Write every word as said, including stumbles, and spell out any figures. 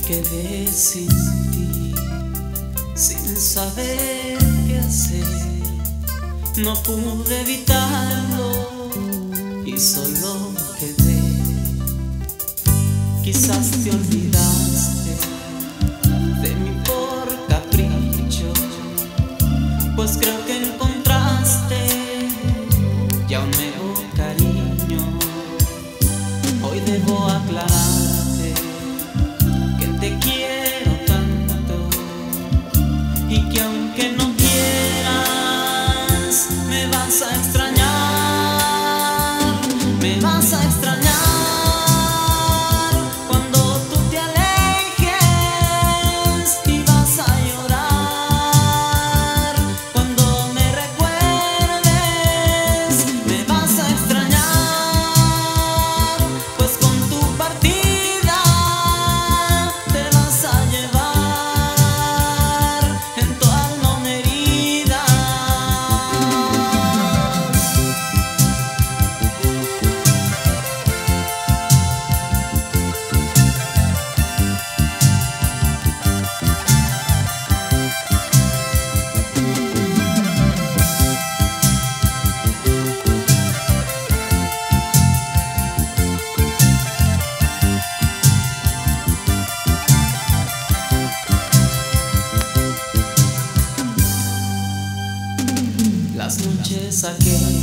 quedé sin ti, sin saber qué hacer. No pude evitarlo y solo quedé. Quizás te olvidaste de mí por capricho, pues creo que encontraste ya un nuevo cariño. Hoy debo aclararte que te quiero tanto y que aunque no quieras me vas a extrañar, me vas a extrañar. Las noches aquellas